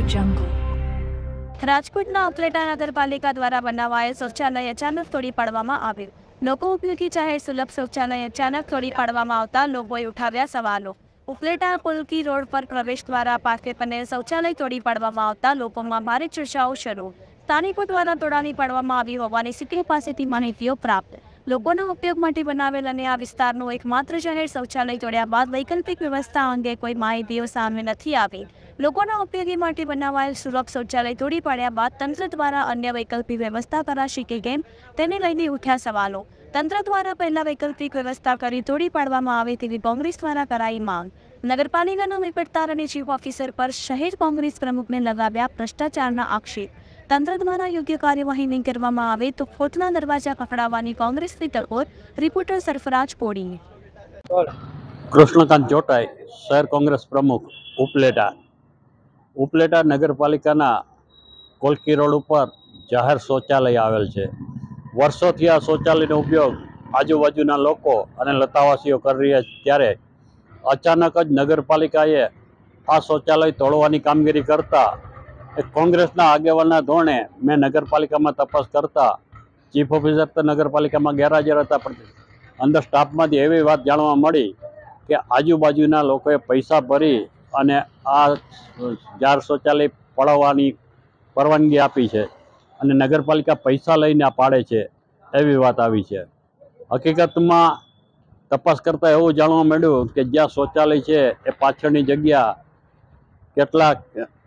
jungle. રાજકોટના ઉપલેટા નગરપાલિકા દ્વારા બનાવાયેલ શૌચાલય અચાનક તોડી પાડવામાં આવ્યું. લોકો ઉપયોગી જાહેર સુલભ શૌચાલય અચાનક તોડી પાડવામાં આવતા લોકોએ ઉઠાવ્યા સવાલો. ઉપલેટા પુલકી રોડ પર પ્રવેશ દ્વારા પાસે બનેલ શૌચાલય તોડી પાડવામાં આવતા લોકોમાં ભારે ચર્ચાઓ શરૂ. સ્થાનિકો દ્વારા તોડાવી પાડવામાં આવી હોવાની સીટી પાસેથી માહિતીઓ પ્રાપ્ત. લોકોના ઉપયોગ માટે બનાવેલ અને આ વિસ્તારનું એકમાત્ર જાહેર શૌચાલય તોડ્યા બાદ વૈકલ્પિક વ્યવસ્થા અંગે કોઈ માહિતીઓ સામે નથી આવી. લોકોના ઉપયોગી માટે બનાવાયેલ સુલભ શૌચાલય તોડી પાડ્યા બાદ તંત્ર દ્વારા અન્ય વૈકલ્પિક વ્યવસ્થા કરાશે કે કેમ તેને લઈને ઉઠ્યા સવાલો. તંત્ર દ્વારા પહેલા વૈકલ્પિક વ્યવસ્થા કરી તોડી પાડવામાં આવે તેવી કોંગ્રેસ દ્વારા કરાઈ માંગ. નગરપાલિકાના વહીવટદાર અને ચીફ ઓફિસર પર શહેર કોંગ્રેસ પ્રમુખને લગાવ્યા ભ્રષ્ટાચારના આક્ષેપ. તંત્ર દ્વારા યોગ્ય કાર્યવાહી નહીં કરવામાં આવે તો કોર્ટના દરવાજા ખખડાવવાની કોંગ્રેસની ટકોર. રિપોર્ટર સરફરાજ પોડી. કૃષ્ણકાંત ચોટાઈ, શહેર કોંગ્રેસ પ્રમુખ, ઉપલેટા નગરપાલિકાના કોલકી રોડ ઉપર જાહેર શૌચાલય આવેલ છે. વર્ષોથી આ શૌચાલયનો ઉપયોગ આજુબાજુના લોકો અને લતાવાસીઓ કરી રહ્યા છે, ત્યારે અચાનક જ નગરપાલિકાએ આ શૌચાલય તોડવાની કામગીરી કરતા એક કોંગ્રેસના આગેવાનના ધોરણે મેં નગરપાલિકામાં તપાસ કરતા ચીફ ઓફિસર તો નગરપાલિકામાં ગેરહાજર હતા, પણ અંદર સ્ટાફમાંથી એવી વાત જાણવા મળી કે આજુબાજુના લોકોએ પૈસા ભરી અને આ જાહેર શૌચાલય પડાવવાની પરવાનગી આપી છે અને નગરપાલિકા પૈસા લઈને આ પાડે છે એવી વાત આવી છે. હકીકતમાં તપાસ કરતાં એવું જાણવા મળ્યું કે જ્યાં શૌચાલય છે એ પાછળની જગ્યા કેટલાક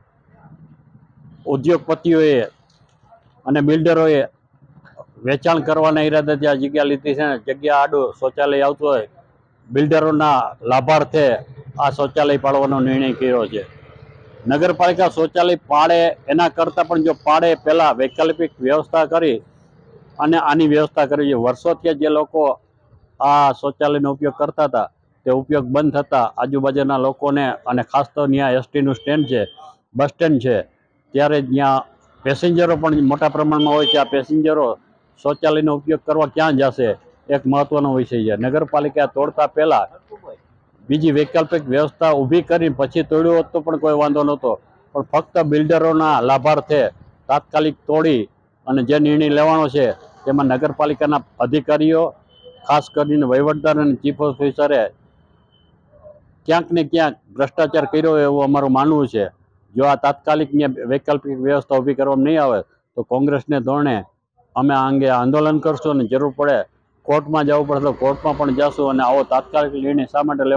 ઉદ્યોગપતિઓએ અને બિલ્ડરોએ વેચાણ કરવાના ઈરાદાથી આ જગ્યા લીધી છે. જગ્યા આડું શૌચાલય આવતું હોય, બિલ્ડરોના લાભાર્થે આ શૌચાલય પાડવાનો નિર્ણય કર્યો છે. નગરપાલિકા શૌચાલય પાડે એના કરતાં પણ જો પાડે પહેલાં વૈકલ્પિક વ્યવસ્થા કરી અને આની વ્યવસ્થા કરવી છે. વર્ષોથી જે લોકો આ શૌચાલયનો ઉપયોગ કરતા હતા તે ઉપયોગ બંધ થતાં આજુબાજુના લોકોને અને ખાસ તો ત્યાં એસટીનું સ્ટેન્ડ છે, બસ સ્ટેન્ડ છે, ત્યારે ત્યાં પેસેન્જરો પણ મોટા પ્રમાણમાં હોય છે. આ પેસેન્જરો શૌચાલયનો ઉપયોગ કરવા ક્યાં જશે એક મહત્ત્વનો વિષય છે. નગરપાલિકા તોડતા પહેલાં બીજી વૈકલ્પિક વ્યવસ્થા ઊભી કરી પછી તોડ્યું હોત તો પણ કોઈ વાંધો નહોતો, પણ ફક્ત બિલ્ડરોના લાભાર્થે તાત્કાલિક તોડી અને જે નિર્ણય લેવાનો છે તેમાં નગરપાલિકાના અધિકારીઓ, ખાસ કરીને વહીવટદાર અને ચીફ ઓફિસરે ક્યાંક ને ક્યાંક ભ્રષ્ટાચાર કર્યો એવું અમારું માનવું છે. જો આ તાત્કાલિક વૈકલ્પિક વ્યવસ્થા ઊભી કરવામાં નહીં આવે તો કોંગ્રેસને ધોરણે અમે આ અંગે આંદોલન કરશું અને જરૂર પડે કોર્ટમાં જવું પડે તો કોર્ટમાં પણ જશું અને આવો તાત્કાલિક નિર્ણય શા માટે